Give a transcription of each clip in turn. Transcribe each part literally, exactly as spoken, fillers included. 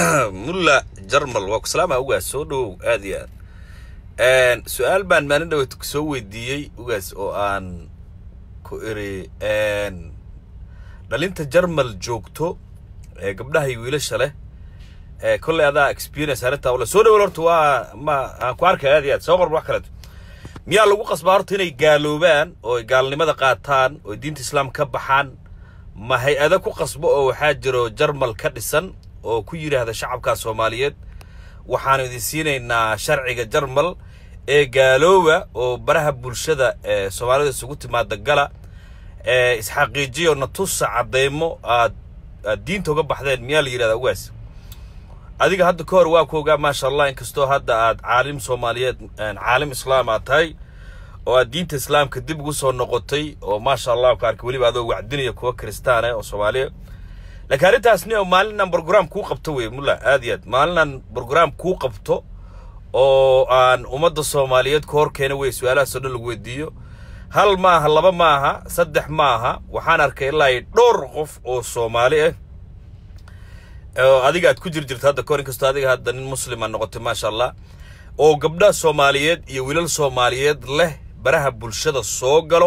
ملا جرمل وكسلامة وقاس سودو آديان ان سؤال بان ما ندو تكسوي دي وقاس او ان كويري ان دل انت جرمل جوكتو قبلها يويلش له كل هذا اكسبيرينس هرتا ولا سودو ولرتوا ما كوارك آديان سوبر بوحكلت ميا لو قصبا horta inay gaaloobaan oo gaalnimada qaataan oo diinta islaamka ka baxaan ma hay'ada ku qasbo oo waxa jiro jarmal ka dhisan oo ku yiraahdo shacabka Soomaaliyeed waxaan idin siinaynaa sharciga jarmal ee gaalooba oo baraha bulshada ee Soomaalida isugu timaada gala ee isxaqiijiyo na tusa cadeemo aad diinta uga baxdeen miya la yiraahdo ugaas adiga hadda ka hor waa kooga ma sha Allah inkastoo hadda aad caalim Soomaaliyeed caalim islaam ah tahay oo diinta islaamka dib ugu soo noqotay oo ma sha Allah ka arkay waliba adoo wacdinaya kuwa kristaan ah oo Soomaaliya laakiin arintaasni oo maalin program ku qabto way mulla aadiyad maalin program ku qabto oo aan umada Soomaaliyeed ka hor keenay way su'aalaha soo lagu weydiiyo hal ma aha laba ma aha saddex ma aha waxaan arkay ilaa dhowr qof oo Soomaali ah adiga aad ku jirjirta hadda koor inkastoo adiga hadda nin muslim ah noqotay ma sha Allah oo gabdha Soomaaliyeed iyo wiilal Soomaaliyeed leh baraha bulshada soo galo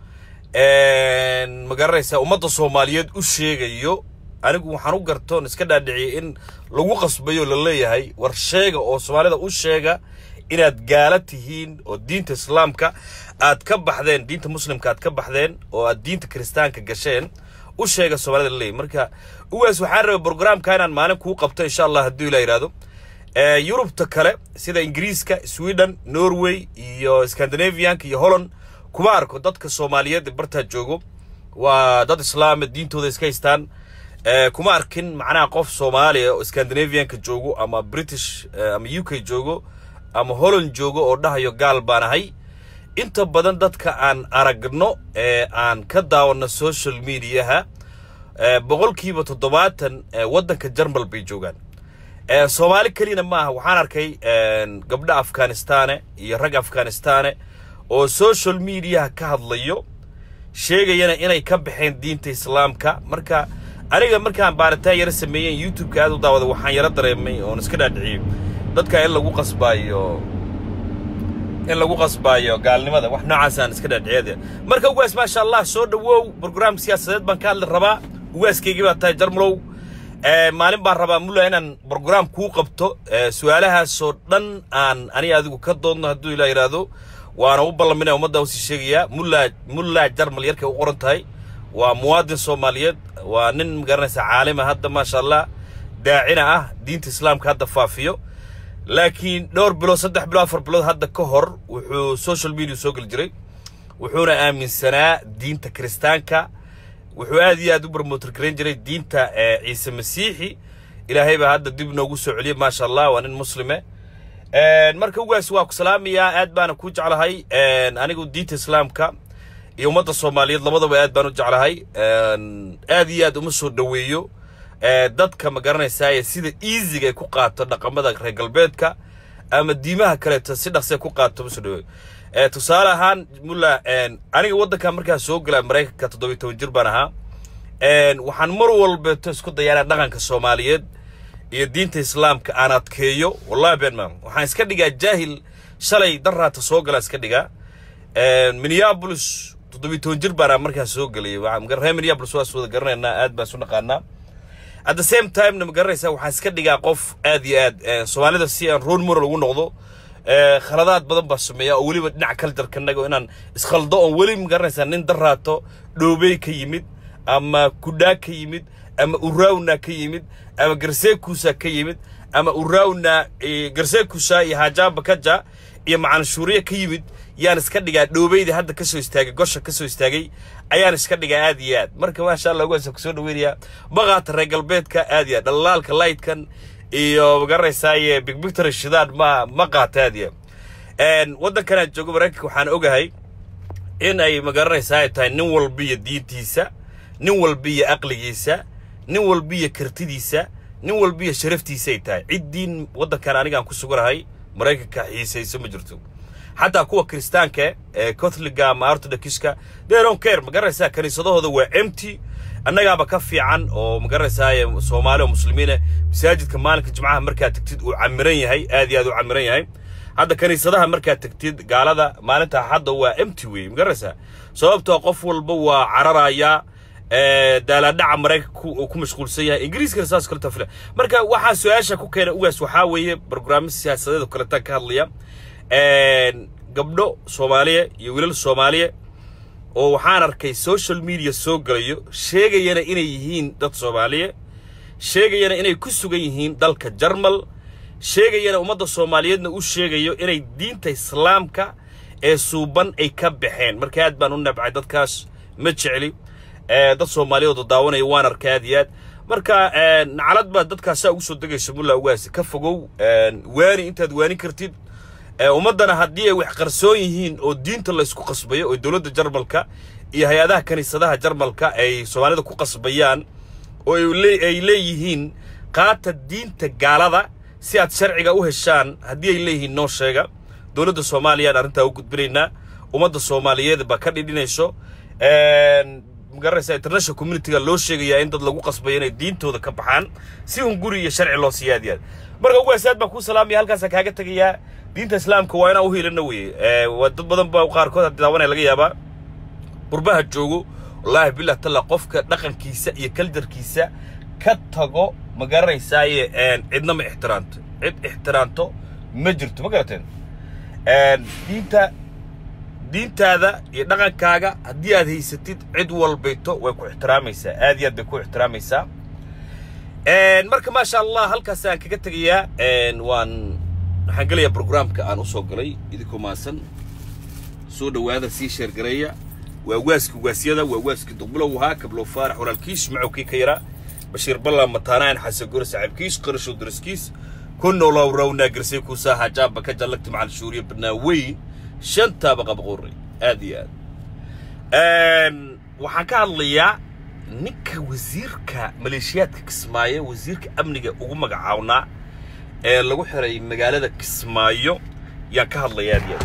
een magaraysa umada Soomaaliyeed u sheegayo anigu waxaan u gartoon iska dhaadhiciyay in lagu qasbayo la leeyahay war sheega oo Soomaalida u sheega inaad gaala tihiin oo diinta islaamka aad ka baxdeen diinta muslimka aad ka baxdeen oo aad diinta kristaanka gasheen u sheega Soomaalida leey marka uwaas waxaan rabaa barnaamijka inaan maalin ku qabto insha Allah hadii la yiraahdo ee Yurubta kale sida Ingiriiska Sweden Norway iyo Scandinavian iyo Holland kuma arko dadka Soomaaliyeed barta joogo waa dad islaam diintooda iska haystaan ee kuma arkin macnaha qof Soomaali oo Scandinavian ka joogo ama British ama U K joogo ama Holland joogo oo dhahayo gaal baan ahay inta badan dadka aan aragno ee aan ka daawano social media boqolkiiba toddobaatan wadanka Jarmal bay joogan ee Soomaali kaliya ma aha waxaan arkay gabdha Afghanistan iyo rag Afghanistan oo social media ka hadlayo sheegayana inay ka baxeen diinta islaamka marka aniga markaan baaritaan yar sameeyay YouTube ka aad u daawada waxaan yara dareemay oo iska dhaadhiciyay dadka in lagu qasbaayo in lagu qasbaayo gaalnimada wax noocaas aan iska dhaadhiciyay marka ugaas ma sha Allah soo dhawow program siyaasadeed baan ka hadli rabaa ugaaskeygii baa tahay Jarmalow ee maalin baan rabaa mulla inaan program ku qabto su'aalahaas oo dhan aan aniga adigu ka doodno haduu ilaa yiraahdo waana u ballaminay umada u sheegaya mulla mulla Jarmal yarkay u qoran tahay waa muwaadin Soomaaliyeed waa nin magaranaysa caalim ah hadda ma sha Allah daacina ah diinta islaamka hadda faafiyo laakiin dhowr bilo saddex bilo afar bilo hadda ka hor wuxuu social media soo gal jiray wuxuuna aaminsanaa diinta kristaanka wuxuu aad iyo aad u promoter gareyn jiray diinta Ciise Masiixi ilaahay baa hadda dib noogu soo celiyay ma sha Allah waa nin muslime een marka ugaas waa ku salaamiyaa aad baan ku jeclahay een anigu diinta islaamka iyo umada Soomaaliyeed labadaba aad baan u jeclahay een aad iyo aad uma soo dhaweeyo ee dadka ma garanaysaa sida easy ay ku qaato dhaqamada reer galbeedka ama diimaha kale si dhaqso ku qaato soo dhaweeyo ee tusaale ahaan mulla een aniga wadanka markaa soo galay Mareykanka toddoba iyo toban jir baan ahaa een waxaan mar walba isku dayaanaa dhaqanka Soomaaliyeed iyo diinta islaamka aan adkeeyo wallahi been ma waxaan iska dhigaa jaahil shalay daraata soo galay iska dhigaa een Minneapolis toddoba iyo toban jir baan markaa soo galay waxaan garay Minneapolis waa soo garanayna aad baan soo naqaanaa at the same time na magaraysa waxaan iska dhigaa qof aad iyo aad Soomaalida si aan roon moral ugu noqdo ee khaladaad badan baa sameeyaa oo waliba dhinac kala jarkanaga inaan isqaldo oo wali magaraysa nin daraato dhoobay ka yimid ama kudaa ka yimid ama uraawna ka yimid ama garseekuusa ka yimid ama uraawna garseekuusa iyo hajaaba kaja iyo macaan shuuriye ka yimid yaan iska dhigaa dhoobayda hadda ka soo istaagay gosha ka soo istaagay ayaan iska dhigaa aad iyo aad marka ma sha Allah ugaas ku soo dhaweynaya baqaata reer galbeedka aad iyo dhalaalka lightkan iyo magaraysaa big victory shidaad ma ma qaataadiya een wadankan aan joogo Mareykanka waxaan ogahay in ay magaraysaa tahay nin walba iyo diintiisa nin walba iyo aqligiisa nin walba iyo kartidiisa nin walba iyo sharaftiisa ay tahay ciidin wadankan aniga aan ku suganahay Mareykanka xiisayso ma jirto حتى كوا كريستانك كاثوليكا ما أرثوذكسكا they don't care ما قرر سا كنيسة هذا هو empty annaga ba ka fiican oo magaraysaay Soomaali oo muslimiin masaajidka maalinka jimcaha markaa tagtid uu camiran yahay aad iyo aad u camiran yahay hadda kaniisadaha markaa tagtid gaalada maalinta hadda waa empty way magaraysaa sababtoo qof walba waa cararaya ee daaladhaca Mareykanku ku mashquulsan yahay Ingiriiska saas kala tafla marka waxa su'aasha ku keenay ugaas waxa weeye barnaamij siyaasadeed kala tan ka hadlaya ee gabdho Soomaaliya iyo wiilal Soomaaliya oo waxaan arkay social media soo galayo sheegayana inay yihiin dad Soomaaliya sheegayana inay ku sugan yihiin dalka Jarmal sheegayana ummadda Soomaaliyeedna u sheegayo inay diinta Islaamka ee suuban ay ka baxeen marka aad baan u nabcay dadkaas ma jeceli ee dad Soomaaliyeed daawanay waan arkaadiyad marka nacalad ba dadkaas ugu soo dagayso mulla ugaas ka fogow waani intaad waani kartid ummadana haddii ay wax qarsoon yihiin oo diinta la isku qasbayo oo dawladda Jarmalka iyo hay'adaha kaniisadaha Jarmalka ay Soomaalida ku qasbayaan oo ay leeyihiin qaata diinta gaalada si aad sharciga u heshaan haddii ay leeyihiin noo sheega dawladda Soomaaliya arinta u gudbinayna ummadda Soomaaliyeed ba ka dhidhinayso een magaraysa international community-ga loo sheegaya in dad lagu qasbayo inay diintooda ka baxaan si un guri iyo sharci loo siyaadiyay marka ugu asaad baan ku salaamay halkaas kaaga tagaya diinta Islaamka waa inaan u heelana weey ee dad badan baa qaar kood hadii daawanay laga yaabaa qurbaha joogo wallahi billah tala qofka dhaqankiisa iyo kaldarkiisa ka tago magaraysaay een cidna ma ixtiraamto cid ixtiraamto ma jirto ma garateen een diinta diintaada iyo dhaqankaaga haddii aad haysatid cid walbayto way ku ixtiraamaysaa aad iyo aad bay ku ixtiraamaysaa een marka ma sha Allah halkaas aan kaga tagayaa een waan waxaan galayaa barnaamijka aan u soo galay idinku maasan soo dhawaada si share gareeya waa waaski waasiyada waa waaski duqbulo waxa kablo faarax walaalkiis macawkii ka yara bashiir balla mataanaan xasan gor saaxiibkiis qarasho dariskiis kunno law rawna garsay ku saaha jaaba ka jalagti macal shuuriya banaawi shanta baqa boqorri aad iyo aad een waxaan ka hadlayaa ninka wasiirka maleeshiyaadka Kismaayo wasiirka amniga ugu magacaawna ee lagu xiray magaalada Kismaayo yaa ka hadlayaa diyaar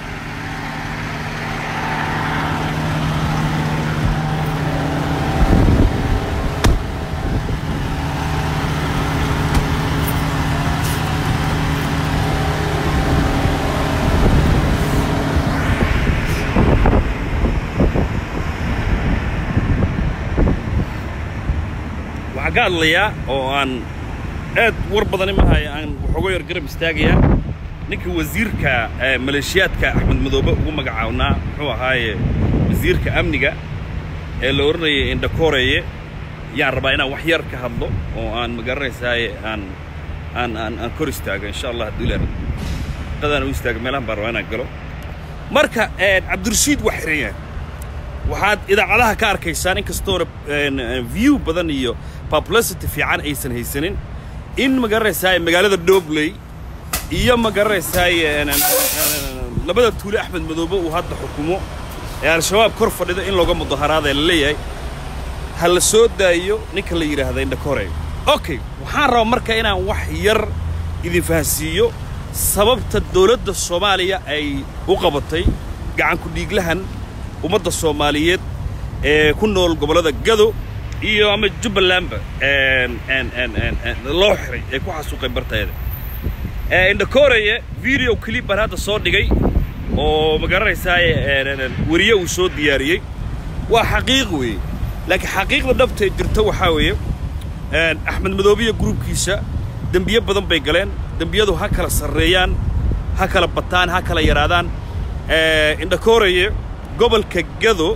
قال لي أو أن أد وربضني معها أن وحجر قرب استاجيا نك وزير ك ماليشيات كأحمد مذوبة ومجعونا هو هاي وزير كأمنية اللورني عند كوريا يعني ربعنا وحير كهذا وأن مجرس هاي أن أن أن أن كورستاج إن شاء الله دولار قدر نستاج ملهم بروانا قالوا مركا عبد الرشيد وحرية وحد إذا علىها كاركيسان كستور فيو بدنيو publicity في عن أي سنة هي سنين إن مجرس هاي مجال الدوبلي إيام مجرس هاي أنا لبدأ تقول أحمد مذوبة وهذا حكومه يعني شباب كرفة إذا إن لو قام الظهر هذا اللي هي هل السود ده يو نكل يرى هذا إن كوري أوكي وحارة مركا هنا وحير إذا فهسيو سبب الدولة الصومالية أي وقبضتي قاعد كل يجلهن ومدة الصوماليات كنا القبلة الجذو iyo ama Jubbaland een een een een loo xiray ee ku xasuuqay bartayda ee inda Korea video clip baan hadda soo dhigay oo magaranaysaa ee wariye uu soo diyaariyay waa xaqiiq weey laakiin xaqiiqda dhabta jirta waxa weeye een Axmed Madoobiye groupkiisa dambiye badan bay galeen dambiyadu ha kala sareeyaan ha kala bataan ha kala yaraadaan ee inda Korea gobolka Gado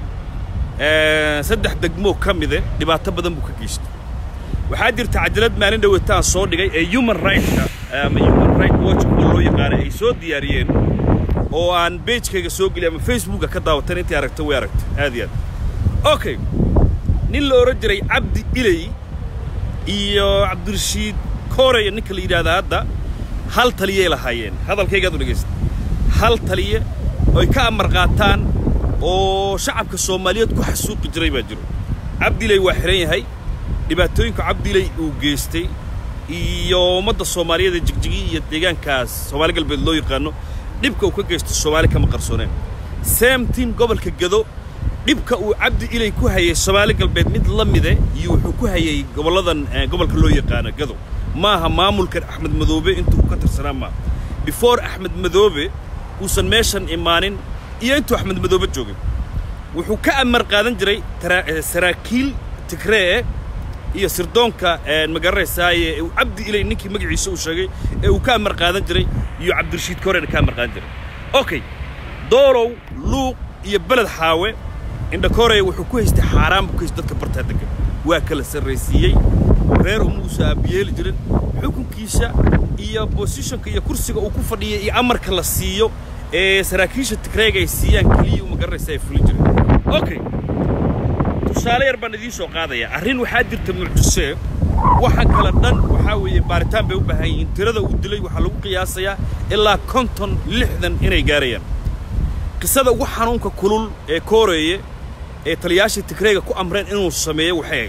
saddex degmo kamid ah dhibaato badan buu ka geystay waxa jirta cajalad maalin dhawataan soo dhigay ee human rights ama human rights watch loo yaqaan ay soo diyaariyeen oo aan page-kayga soo galay ama Facebook ka daawatan intii aragtay way aragtay aad iyo aad okay nin la oran jiray Cabdi Ilay iyo Cabdirashiid Korea ninka la yiraahdo hadda hal taliye lahaayeen hadalkayga aad u dhageystay hal taliye oo ka amar qaataan oo shacabka Soomaaliyeed ku xasuuq jiray baa jiro Cabdi Ilay waa xiran yahay dhibaatooyinka Cabdi Ilay uu geystay iyo ummadda Soomaaliyeed jigjigi iyo deegaankaas Soomaali galbeed loo yaqaano dhibka uu ka geystay Soomaali kama qarsooneen same team gobolka Gado dhibka uu cabdi ilay ku hayay Soomaali galbeed mid la mide iyo wuxuu ku hayay goboladan gobolka loo yaqaan Gado maaha maamulka Axmed Madoobe intuu ka tirsanaa ma before Axmed Madoobe uusan meeshan imaanin iyo intuu Axmed Madoobe joogay wuxuu ka amar qaadan jiray saraakiil Tigree iyo sirdoonka magaraysaay uu cabdi ilay ninkii magaciisa uu sheegay ee uu ka amar qaadan jiray iyo Cabdirashiid Koreer ka amar qaadan jiray okay doorow luuq iyo balad xaawe inda Koreer wuxuu ku haystay xaraam ku haystay dadka barta degan waa kala sarreysiyay reer Muuse abiyeel jirin xukunkiisa iyo positionka iyo kursiga uu ku fadhiyay iyo amarka la siiyo ee saraakiisha Tigreega ay siiyaan kaliya uma garaysaa fulin jiray okay tusaale yar baan idin soo qaadaya arrin waxa jirta mucjise waxa kala dhan waxa weeye baaritaan bay u baahan yihiin tirada uu dilay waxa lagu qiyaasayaa ilaa konton lixdan inay gaarayaan qisada ugu xanuunka kulul ee Koreeye ee taliyaasha Tigreega ku amreen inuu sameeyo waxay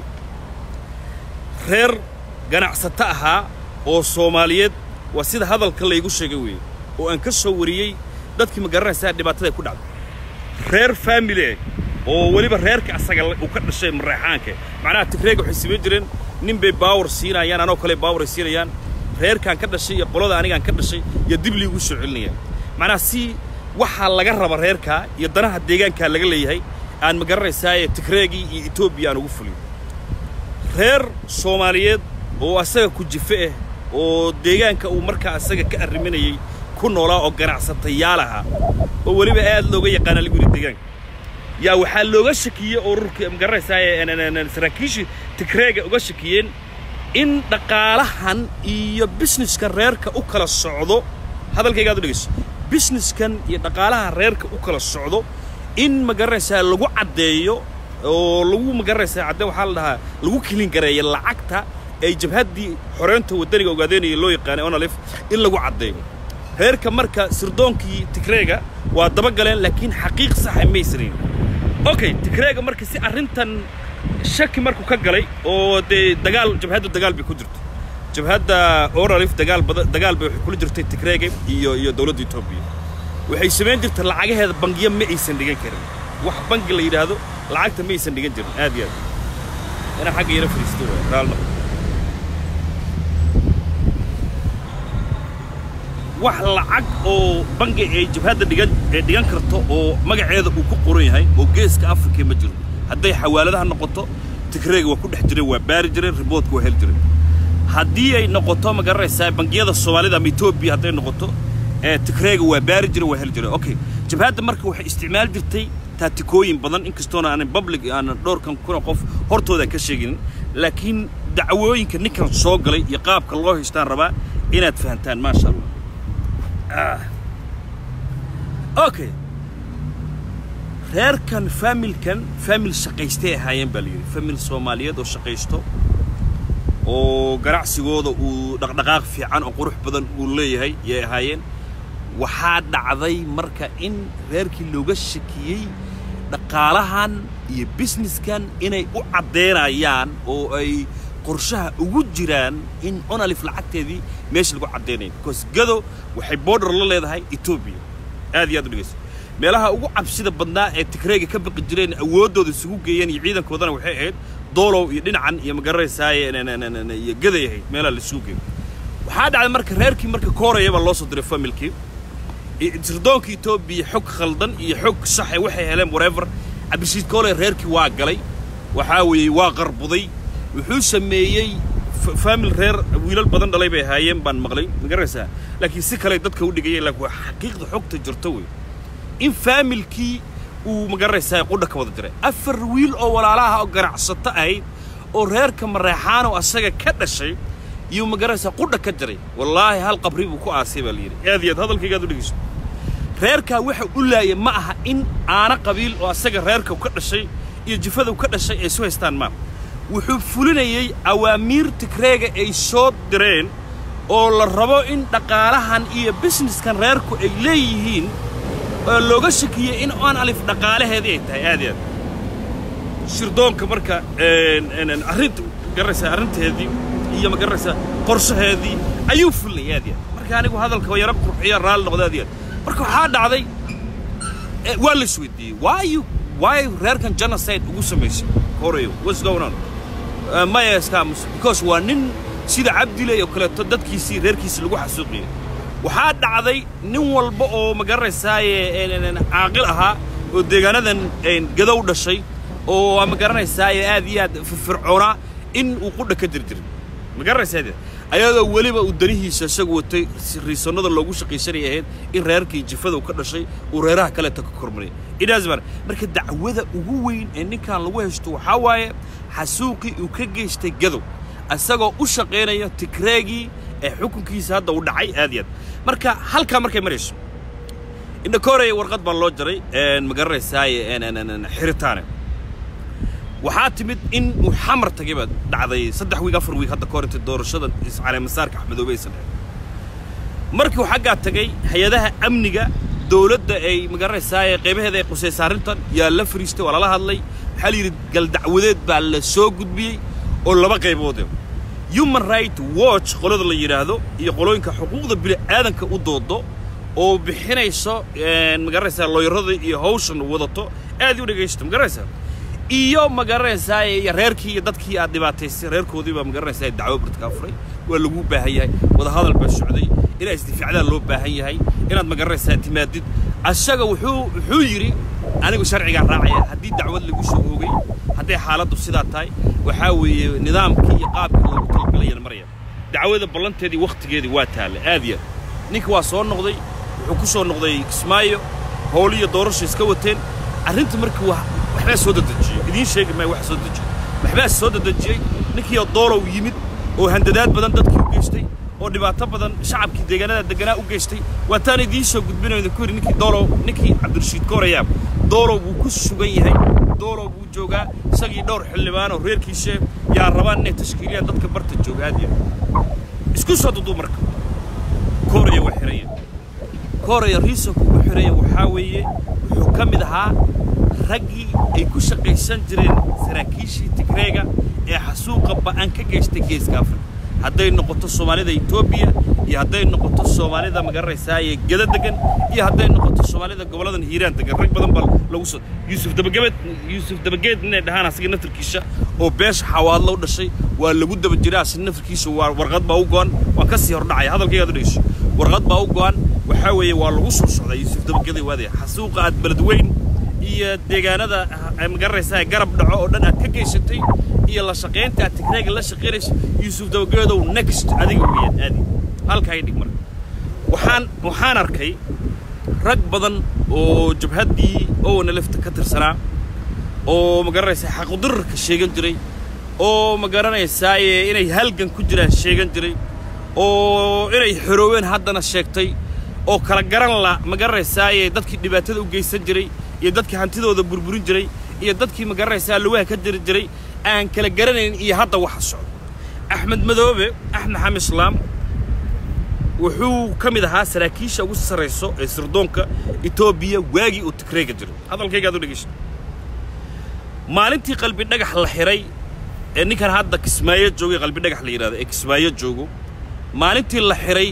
reer ganacsata ahaa oo Soomaaliyeed waa sida hadalka la igu sheegay weey oo aan ka soo wariyay dadkii ma garanaysaa dhibaatada ku dhacday reer family oo waliba reerka asaga uu ka dhashay Mareexaanka macnaha Tigreega waxay sameeyay jireen nin bay power siinayaan anoo kale power siinayaan reerkan ka dhashay iyo qolada anigaan ka dhashay iyo dib liigu soo celinayaan macnaha si waxa laga raba reerka iyo danaha deegaanka laga leeyahay aan ma garanaysaa Tigreegi iyo Ethiopia aan ugu fulin reer Soomaaliyeed oo asaga ku jife oo deegaanka uu marka asaga ka arriminayay ku noolaa oo ganacsatayaalaha oo waliba aad looga yaqaan lagu deegaanka yaa waxa looga shakiyay ururka ma garanaysaa saraakiisha Tigreega uga shakiyeen in dhaqaalahan iyo businesska reerka u kala socdo hadalkayga aad dhigayso businesskan iyo dhaqaalaha reerka u kala socdo in ma garanaysaa lagu cadeeyo oo lagu ma garanaysaa cadde waxa la dhahaa lagu kilin gareeyo lacagta ay jabhadii xoreynta wadaniga ogaadeenay loo yaqaan onalif in lagu cadeeyo reerka marka sirdoonkii Tigreega waa daba galeen laakiin xaqiiq sax ah ma isriin okay Tigreega marka si arrintan shaki markuu ka galay oo de dagaal jabhadu dagaal bi ku jirto jabhada onalif dagaal dagaal bay kula jirtay Tigreega iyo iyo dawladda Itoobiya waxay sameeyeen jirtay lacagaheeda bangiyo ma aysan dhigan karin wax bangi la yiraahdo lacagta ma aysan dhigan jirin aad iyo aad ina xaq yara fariisto raalno wax lacag oo bangi ay jabhada dhigan dhigan karto oo magaceeda uu ku qoran yahay oo geeska Afrika ma jiro haday xawaaladaha noqoto Tigreega waa ku dhex jiray waa baari jiray reportka waa hel jiray hadii ay noqoto ma garanaysaa bangiyada Soomaalida ama Ethiopia haday noqoto ee Tigreega waa baari jiray waa hel jiray okay jabhada marka waxay isticmaal jirtay taatikooyin badan inkastoo aan public aan dhowrkan kuna qof hortooda ka sheegin laakiin dacwooyinka ninkan soo galay iyo qaabka loo haystaan rabaa inaad fahantaan ma sha Allah ah okay reerkan familkan family shaqaystay ahaayeen bal yiri family Soomaaliyeed oo shaqaysto oo ganacsigooda uu dhaqdhaqaaq fiican oo qurux badan uu leeyahay yay ahaayeen waxa dhacday marka in reerkii looga shakiyay dhaqaalahan iyo businesskan inay u cadeynayaan oo ay qorshaha ugu jiraan in onalif lacagteedii meesha lagu cadeynayo because Gado waxay border la leedahay Ethiopia aad iyo aad u dhigayso meelaha ugu cabsida badnaa ee Tigreega ka baqi jireen awoodooda isugu geeyeen iyo ciidankoodana waxay ahayd doolow iyo dhinacan iyo ma garanaysaa iyo Gado yahay meelaha la isugu geeyo waxa dhacday marka reerkii marka Koreeye baa loo soo diray familkii sirdoonka Ethiopia xog khaldan iyo xog sax ah waxay heleen whatever Cabdirashiid Koreer reerkii waa galay waxa weeye waa qarbuday wuxuu sameeyay family reer wiilal badan dhalay bay haayeen baan maqlay ma garanaysaa laakiin si kale dadka u dhigay laakiin waa xaqiiqda xogta jirto way in familkii uu ma garanaysaa qudha ka wada jiray afar wiil oo walaalaha oo ganacsata ahayd oo reerka Mareexaan oo asaga ka dhashay iyo ma garanaysaa qudha ka jiray wallahi hal qabri buu ku aasay baa liiri aad iyo hadalkayga aad u dhigayso reerka waxa uu laayay ma aha in aana qabiil oo asaga reerka ka dhashay iyo jifada ka dhashay ay soo haystaan ma wuxuu fulinayay awaamiir Tigreega ay soo direen oo la rabo in dhaqaalahan iyo businesskan reerku ay leeyihiin oo looga shakiyay in aan alif dhaqaalaheedii ay tahay aad iyo sirdoonka marka een arrintu garaysa arrinteedii iyo ma garaysa qorshaheedii ayuu fulinayay aad iyo marka anigu hadalka yara qurxiyo raal noqdaadiyad marka waxa dhacday waa la isweydiiyay why you why rare can genocide ugu sameeyay koreyo what's going on uh, my scams because waa nin sida Cabdile iyo kale dadkiisii reerkiisa lagu xasuuqiyay waxa dhacday nin walba oo magaranaysaay caaqil ahaa oo deegaanadan gadow dhashay oo magaranaysaay aad iyo aad firfircoona in uu qudha ka dirdirin magaranaysaay ayadoo waliba uu darihiisa isagu watay riisanada loogu shaqeysanayo ahayd in reerkii jifada uu ka dhashay uu reeraha kale ta ka kormaray idaasbar marka dacwada ugu weyn ee ninkan lagu haysto waxa waaye xasuuqi uu ka geystay gadow asagoo u shaqeynaya tikreegi ee xukunkiisa hadda uu dhacay aad iyo marka halka markay marayso inda Korea warqad baan loo jaray een magaranaysaay een xiritaane waxaa timid in uu xamar tagay dhacday saddex wiig afar wiig hadda korinta doorashada iscaale masaarka Axmedoobe san markii uu xagga tagay hay'adaha amniga dawladda ay magaranaysaay qaybaheeda ay qusay arintan yaa la fariistay wala la hadlay waxa la yiri gal dacwadeed baa la soo gudbiyay oo laba qaybood human right watch qolada la yiraahdo iyo qolooyinka xuquuqda bini'aadanka u doodo oo bixinayso een magaranaysaa looyarada iyo hawshan wadato aad u dhageysto magaranaysaa iyo magaranaysaa reerkii iyo dadkii aad dhibaataysay reerkoodii baa magaranaysaa dacwo bartka furay waa lagu baahan yahay wada hadal baa socday ila isdifaacada loo baahan yahay inaad magaranaysaa timaadid asaga wuxuu wuxuu yiri anigu sharciga raacaya hadii dacwad lagu soo oogay hadii xaaladdu sidaa tahay waxa weeye nidaamkii iyo qaabkii loogu talgalay maraya dacwada ballanteedii waqtigeedii waa taale aad iyo ninka waa soo noqday wuxuu ku soo noqday Kismaayo howliyo doorasho iska wateen arrinta markii waxba soo dadajiyay idin sheegay ma wax soo dadajiyay waxba soo dadajiyay ninkii doolow yimid oo handadaad badan dadkii u geystay oo dhibaato badan shacabkii deegaanada deganaa u geystay wataan idin soo gudbinayna ku yiri ninkii doolow ninkii Cabdirashiid Koreya doolow buu ku sugan yahay doolow buu joogaa isagii dhowr xildhibaan oo reerkiisa yaa rabaan inay tashkiiliyaan dadka barta jooga aad iyo isku soo dudu marka Koreya wax xiraya Koreya riiso ku xiraya waxa weeye wuxuu kamid ahaa ragii ay ku shaqeysan jireen saraakiishii Tigreega ee xasuuqa baan ka geystay geeska Afrika hadday noqoto Soomaalida Itoobiya iyo hadday noqoto Soomaalida magaranaysaay gada degan iyo hadday noqoto Soomaalida goboladan Hiiraan degan rag badan bal lagu soo Yusuf Dabageed Yusuf Dabageed inay dhahaan asiga naftirkiisa oo beesh xawaad loo dhashay waa lagu daba jiraa si naftirkiisa waa warqad baa u go'an waa ka sii hordhacay hadalkayga dhigayso warqad baa u go'an waxa weeye waa lagu soo socday Yusuf Dabageed waday xasuuqa aad beledweyn iyo deegaanada magaranaysaay garab dhaco oo dhan aad ka geysatay iyo la shaqeynta Tigreega la shaqeynayso Yusuf Dabageed oo next adiga weeyaan aadi halka ay dhig mar waxaan waxaan arkay rag badan oo jabhadii oo nalafta ka tirsanaa oo magaranaysaa xaq darrka sheegan jiray oo magaranaysaa inay halgan ku jiraan sheegan jiray oo inay xorooween haddana sheegtay oo kala garan la magaranaysaa dadkii dhibaatada u geysan jiray iyo dadkii hantidooda burburin jiray iyo dadkii magaranaysaa luwaha ka jiri jiray aan kala garanayn iyo hadda waxa socdo Axmed Madoobe Axmed Xamed Islaam wuxuu kamid ahaa saraakiisha ugu sareyso ee sirdoonka Itoobiya waagi uu Tigreega jiray hadalkayga aad u dhageyso maalintii qalbi dhagax la xiray ee ninkan hadda Kismaayo joogay qalbi dhagax la yiraahdo ee Kismaayo joogo maalintii la xiray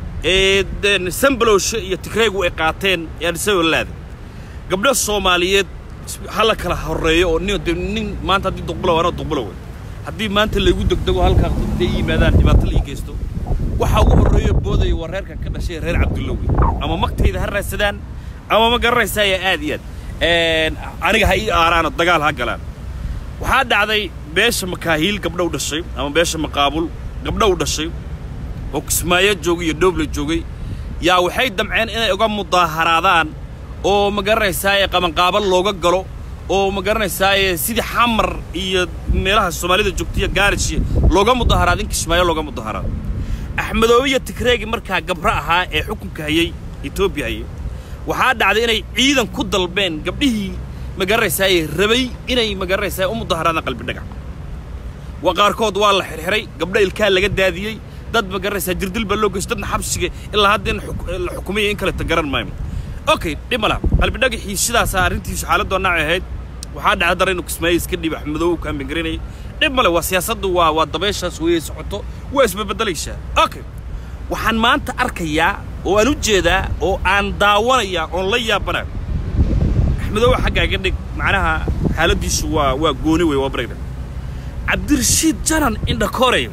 ee Sambalowshe iyo Tigreegu ay qaateen ee soo laada gabdho Soomaaliyeed hal kala horeeyo oo nin maanta hadii duqbulo wana duqbulo hadii maanta lagu degdego halka qodtay yimaadaan dhibaato la igeysto waxa ugu horeeyo booday waa reerka ka dhashay reer Cabdullawi ama magtayda har raasadaan ama ma garanaysaa aad iyo aad een aniga ha ii aaraan dagaal ha galaan waxa dhacday beesha Makaahil gabdho u dhashay ama beesha Maqaabul gabdho u dhashay oo Kismaayo joogay iyo Dooble joogay yaa waxay damceen inay uga mudaaharaadaan oo ma garanaysaa qaban qaabal looga galo oo ma garanaysaa sidii xamar iyo meelaha Soomaalida joogtiya gaarish looga mudaaharaadin Kismaayo looga mudaaharaad Axmedoobe Tigreegi markaa gabra ahaa ee xukunka hayay Itoobiya hayay waxa dhacday inay ciidan ku dalbeen gabdhihii ma garanaysaa rabay inay ma garanaysaa u mudaaharaadaan qalbi dhagax waqaarkood waa la xirxiray gabdho ilkaa laga daadiyay dad ma garanaysaa jirdil baa loo geystay dadna xabsiga ilaa hadda la xukumay in kale tagaran maayo okay dhimala qalbi dhagaxii sidaas arintiisa xaaladda nooc ahayd waxa dhacay dar inuu Kismaayo iska dhib Axmedoobe ka migranay dhimala waa siyaasaddu waa waa dabeeshaas way socoto way isbeddelaysaa okay waxaan maanta arkayaa oo aan u jeedaa oo aan daawanaya oo la yaabana أحمدو حاجة قدك معناها حالتي سوا وجوني وبرجع عبد الرشيد جنن إن كوريوم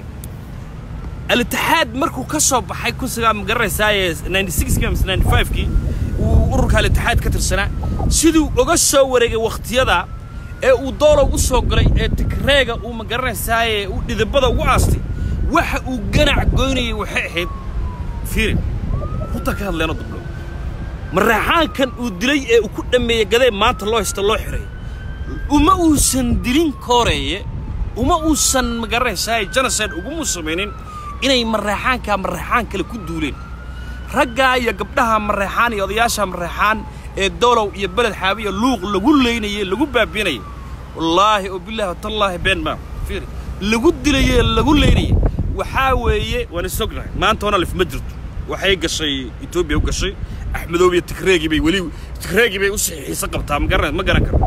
الاتحاد مركو كسب حيكون سجام مجرد ساي ستة وتسعين كم خمسة وتسعين كي وورك الاتحاد كتر سنة سيدو وقصوا ورجع وقت يدا ودورة وصقري تكرجع ومجرد ساي وإذا بدأ وعاستي وح وجنع جوني وحيد فيرم وطاك هذا اللي أنا ضبله مرحان كان ودلي وكل ما يجذب ما طلع يستطلع حري وما وسن دلين كورية وما وسن مجرد ساي جنسان وقوموا inay marreexaanka marreexaanka la ku duuleen ragga iyo gabdhaha marreexaan iyo odayaasha marreexaan ee dowlow iyo balad xaabiyo luuq lagu leeynayo lagu baabinay wallaahi oo billahi tallahi been ma fiir lagu dilayay lagu leeynayo waxa weeye wana sognahay maanta wana lif ma jirto waxay gashay Itoobiya u gashay Axmedow iyo Tigreegi bay wali Tigreegi bay u saxiixisa qabtaa ma garan ma garan karo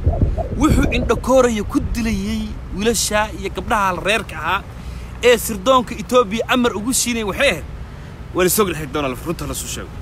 wuxuu indho kooraya ku dilayay wiilasha iyo gabdhaha reerka ah ee sirdoonka Itoobiya amar ugu siinay waxay wala soo galay Donald Front la soo sheegay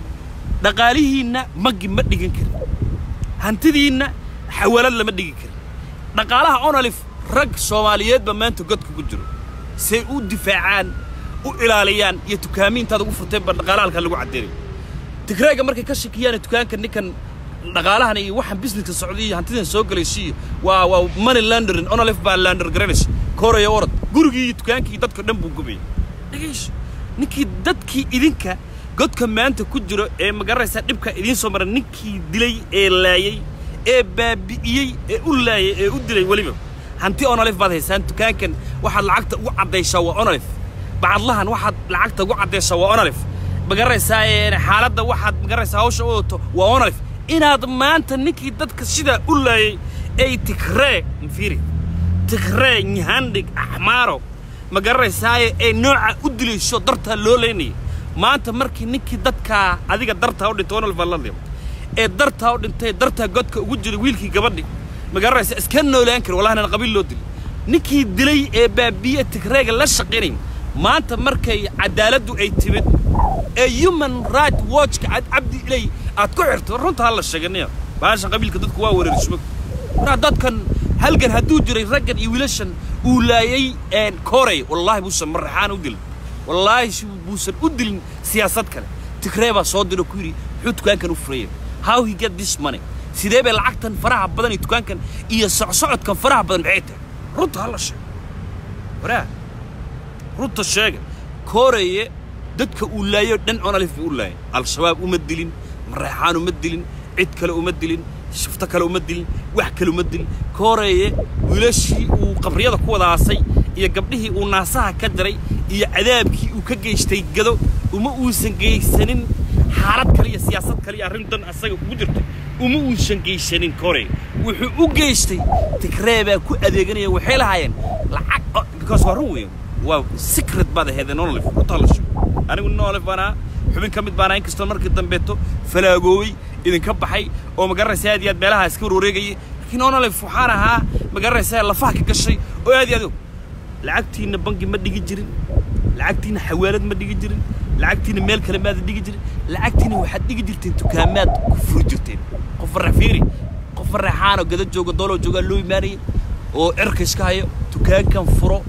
dhaqaalihiina magi ma dhigan kar hantidiina xawaalad lama dhigan kar dhaqaalaha onalif rag Soomaaliyeed ba maanta godka ku jiro say u difaacaan u ilaaliyaan iyo tukaamintaada ugu furtay ba dhaqaalaalka lagu cadeeyay Tigreega markay ka shakiyaan tukaanka ninkan dhaqaalahan iyo waxan business Sacuudiga hantidan soo galaysiyo waa waa money laundering onalif ba launder garanaysa كوريا ورد جورجي تكانكي دتك دم بوجبي ليش نكى دتكي إذنك قد كمان تكجرو إيه مجرد سنبكى إذن سمر نكى دلي إيه لاي إيه بابي إيه ولاي إيه ودلي وليبه هنتي أنا لف بعد هسان تكانكن واحد لعقت وقعد يسوى أنا لف بعد الله أن واحد لعقت وقعد يسوى أنا لف مجرد ساي حالات ده واحد مجرد ساوش أوتو وأنا لف إن هذا ما أنت نكى دتك شدة ولاي إيه تكره مفيري تكره نهندق أحمره ما جرى ساي إيه نوع أدلي شو درتها لوليني ما أنت مركي نكى دتك هذيك درتها ودي تونا الفلاليم إيه درتها ودي أنت درتها قدك وجري ويلكي قبلني ما جرى إسكنه ولا ينكر والله أنا قبيل لودي نكى دلي إيه بابية تكره لا شقيني ما أنت مركي عدالته أي تبت إيه يومن رايت واتش كعد عبدي إلي أتكعرت رنت هلا الشقنية باش قبيل كدتك واور الشبك رادات كان هلقن هدو جري رجل يولشن ولاي ان كوري والله بوس مرحان ودل والله شو بوس ودل سياسات كله تكريبا صادر كوري حوت كان كانوا فريم how he get this money سيدي بالعقد فرح بدن يتكان كان إيه صعصعد كان فرح بدن بعيته رد هلا الشيء وراه رد الشيء كوري دتك ولاي دن أنا اللي في ولاي الشباب ومدلين مرحان ومدلين عد كله ومدلين شفتك لو مدل وحك لو مدل كورية ولشي وقبرية قوة عصي يا قبله وناسها كدري يا عذابك وكجيشتي جدو وما وسن جيسنين حارات كلية سياسات كلية رندن أصيغ وجرت وما وسن جيسنين كوري وحقوق جيشتي تكريبه كو أديجني وحيلها عين لعق because وروي واو secret بعد هذا نولف وطالش أنا قلنا نولف أنا حبين كمد بانا إنك استمر كده بيته فلا جوي إذا كبحي أو مجرد ساديات بلها اسكور ورجعي لكن أنا اللي فحارها مجرد ساد لفاك كشيء وهذا يدو لعقتي إن بنك مدي جيرين لعقتي إن حوالد مدي جيرين لعقتي إن مال كلمات دي جيرين لعقتي إن واحد دي جيرتين تكامات كفر جيرتين قفر رفيري قفر رحانة وقدر جوجا دولار جوجا لوي ماري أو إركش كايو تكان كان فرو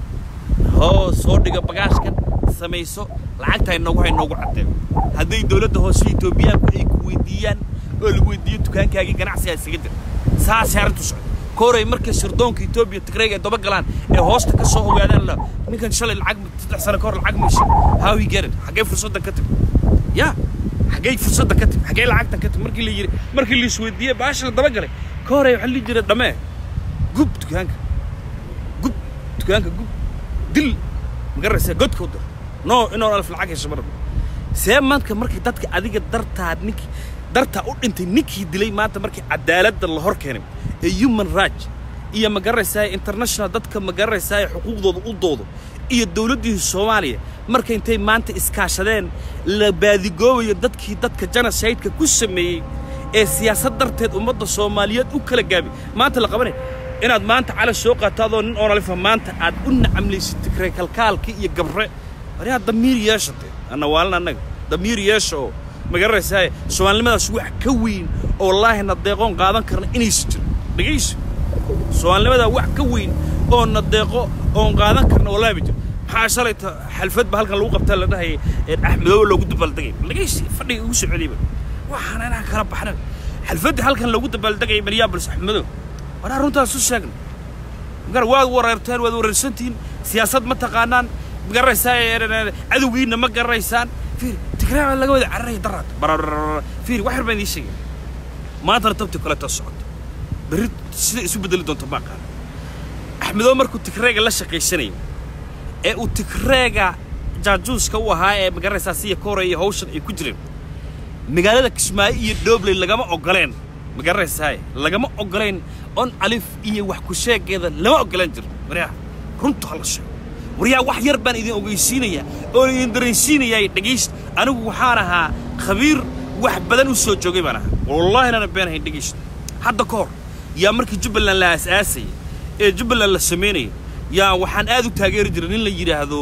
هو صور دقة بقاش كان سميسو لعقتها إنه وحي إنه وحده هذه دولة هو شيء توبيان كويديان الويديو تكان كاجي جناعسي هالسجدر ساعة سعر تسعة كوري مركز شردون كيتوبيا تقريبا دبق لان هوست كسوه وقالن لا ممكن شل العقم تحصل كور العقم مش هاو يجرد حاجة فرصة كتب يا حاجة فرصة كتب حاجة العقد كتب مركز اللي يجري مركز اللي سويدية بعشرة دبق له كوري يحل يجرد دمه جوب تكان جوب تكان جوب دل مجرد جود كودر نو إنه ألف العقد شباب سام ما كان مركز تاتك أديك درت هادنيك درتها قلت أنت نيكي دلي ما أنت مركي عدالة اللهور كريم يوم راج إيه مجرد ساي إنترناشنال دتك مجرد ساي حقوق ضد ضد إيه الدولة دي الصومالية مركي أنت ما أنت إسكاشدين لبادي جوي دتك دتك جنا سعيد كقسمي إيه سياسة درت أمضى الصوماليات وكل جابي ما أنت لقبني إن ما أنت على السوق تظن أنا اللي فهم ما أنت عاد قلنا عملي ستكريك الكال كي يجبر ريا ضمير ياشته أنا والنا أنا ضمير ياشو magaraysaa Soomaalnimadaas wax ka weyn oo wallaahi nadeeqoon qaadan karna inay sijir dhageyso Soomaalnimada wax ka weyn oo nadeeqo oo qaadan karna wallaahi bijir maxaa shalayta xalfad ba halkan lagu qabtaa la dhahay Axmedow loogu dabaldagay dhageyso fadhiga ugu socodiyay waxaan ana kala baxnay xalfadda halkan lagu dabaldagay Minneapolis Axmedow wara runtaas u sheegna gar waad wareertaan waad wareersantiin siyaasad ma taqaanaan magaraysaa cadowgiina ma garaysaan fiir tigraaca laga wada carray darad fiir wax baan idin sheegay maanta tabti kala tasocod barid sida isu bedeli doonto ma qaan Axmedow markuu tigraaga la shaqeysanayo ee uu tigraaga jaajuuska u ahaa ee magaraysaa si koreey hawshan ay ku jireen magaalada Kismaayo iyo Doobley lagama ogoleen magaraysaa lagama ogoleen on alif iyo wax ku sheegeeda lama ogolaan jir wariyaa runtu hal shay wariyaa wax yar baan idin ogeysiinaya oo idin dareensiinaya dhageys anigu waxaan ahaa khabiir wax badan u soo joogay bana wallahi ana beenahay dhageys hadda koor yaa markii Jubbaland la asaasay ee Jubbaland la sameeyay yaa waxaan aad u taageeri jiray in la yiraahdo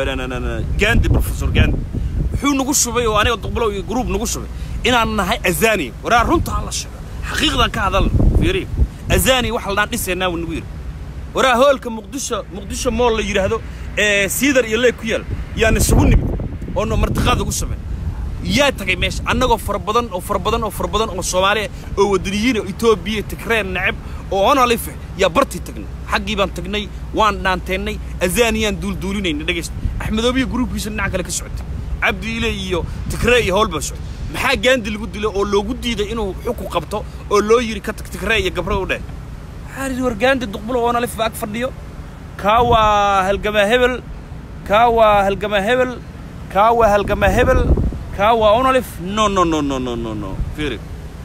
Gandhi professor Gandhi wuxuu nagu shubay oo aniga duqbalo iyo group nagu shubay inaan nahay azani wariyaa runtu hal shay xaqiiqdan ka hadal fiiri azani wax la dhisayna uu nagu yiri wara hoolka muqdisho muqdisho mool la yiraahdo ee siidar iyo leey ku yaal yaana isugu nimid oo martiqaad ugu sameey yaa tagay meesha annagoo far badan oo far badan oo far badan oo Soomaali oo wadaniyiin oo Itoobiya tigreen nacib oo ona lif ya barti tagnay xaqii baan tagnay waan dhaanteynay azaniyaan duul duulinayna dhageys Axmedow iyo groupkiisa dhinaca kale ka socotay Abdi Ile iyo tigree iyo hool basho maxaa Gandhi lagu dilay oo loogu diiday inuu xukun qabto oo loo yiri ka tag tigree iyo gabro u dheer حاري ورجاندي تقبله وانا لف أكفر ديو كاوا هالجما هبل كاوا هالجما هبل كاوا هالجما هبل كاوا وانا لف نو نو نو نو نو نو نو فيري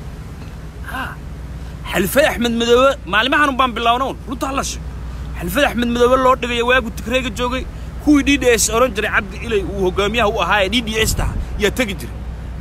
ها حلفي أحمد مدوى معلمة هنو بام باللاونون روتو على شيء حلفي أحمد مدوى اللي أردق يواجه تكريج الجوجي هو دي دي إس أورنجري عبد إلي وهو جامية هو هاي دي دي إس تها يتجدر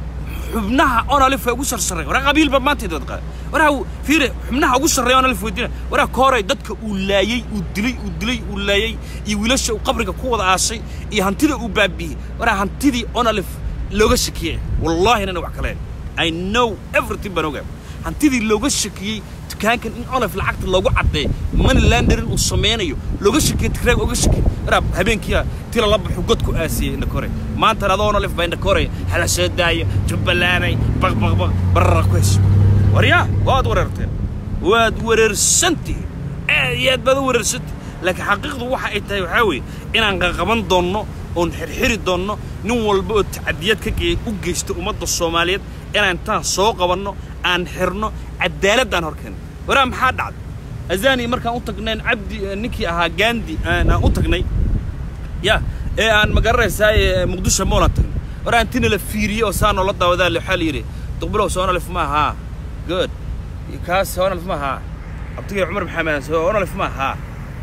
حبناها أنا لف أقول سر ورا قبيل بما تدقق ورا فير حبناها أقول سر أنا لف ودينا ورا كاري دتك ولايي ودلي ودلي ولايي يولش وقبرك قوة عاشي يهنتدي وبابي ورا هنتدي أنا لف لوجش كيه والله أنا وعكلان I know everything بنوجب هنتدي لوجش كيه كان كان إن أنا في العقد لوجو عطيه من اللاندر والصميانيو لوجش كيه تكرر لوجش كيه راب هبين كيا تلا لب حقتكو آسي إن كوري ما أنت رضونا لف بين كوري هلا شداي جبلاني بق بق بق برا كويس وريا واد وررتين واد ورر سنتي ياد بدو ورر سنتي لكن حقيقة واحد إنت يحاول إن أنا قبض ضنه ونحرحر ضنه نول بوت عديات كي وجست ومضى الصوماليات إن أنت سوق ضنه أن حرنا عدالة دان هركن ورا محد عد أزاني مركا أنتقنين عبدي نكي أها جاندي أنا أنتقني يا إيه أنا مجرد ساي مقدوش مولاتن ورا أنتين لفيريو وسانو لطا وذا اللي حاليري تقبلوا سوانا لف ما ها good كاس سوانا لف ما ها أبتقي عمر محمد سوانا لف ما ها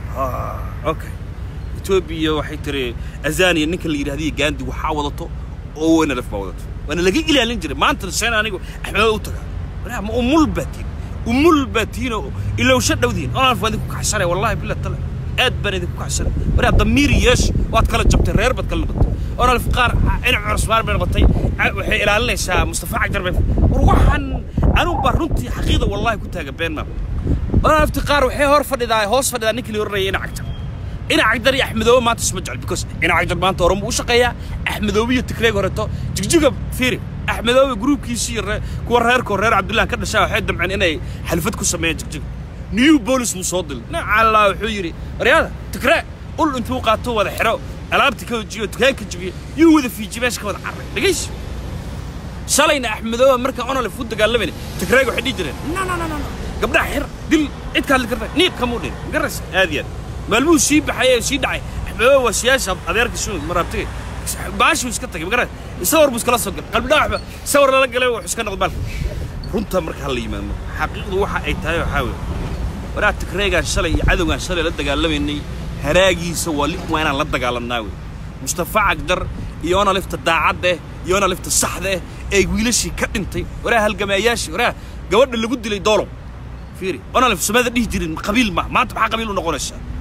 آه أوكي إثيوبيا وحي تري أزاني نك اللي هذه جاندي وحاولته أو أنا لف ما وأنا لقيت إلى الإنجلي ما أنت السنة أنا أقول إحنا أوتك لا أمول باتين أمول باتين إلا وشد ودين أنا أعرف هذيك كحشرة والله بالله طلع أد بني ذيك كحشرة ولا ضميري يش وأتكلم جبت الرير بتكلم بط أنا الفقار أنا عرس مار بين بطي وحي إلى الله شا مصطفى عجر بين وروحن أنا برنتي حقيقة والله كنت هجبين ما أنا افتقار وحي هرفد إذا هوس فد إذا نكلي وري أنا عجر أنا عقدر يا أحمدو ما تسمع بكوس أنا عقدر ما أنت ورم وشقيا أحمدو بيتكلي ورته جيجا فيري أحمدو جروب كيسير كورير كورير عبد الله كذا شاف حد من إني حلفتكم سمية جيجا نيو بوليس مصادل نا على حيري ريال تكرا قول أنتوا قاتوا ولا حرو ألعبتك وجيو تكاك جيو يو ذا في جباش كذا عرق لقيش شالينا أحمدو مركا أنا اللي فوت قال لي تكرا وحدي جرين لا لا لا لا قبل حر دل إتكلم كذا نيب كمودين جرس هذه ملموس شيء بحياة شيء دعي أحمدو وسياسة أديرك شو مرابتي باش وسكتك بقرا يصور بس كلاس قلب داعبه صور لا قال وحس كان قبل runta marka hal yimaado xaqiiqdu waxa ay tahay waxa weey waraad tikreegan shalay cadawgan shalay la dagaalameynay haraagiisa wali waa inaan la dagaalanaa weey Mustafa Agdar iyo ana lifta daacad ah iyo ana lifta saxda ah ee wiilashii ka dhintay waraa halgamaayaashii waraa gabadha lagu dilay doolo fiiri ana lif samada dhigi jirin qabiil ma maanta waxa qabiil u noqonaysa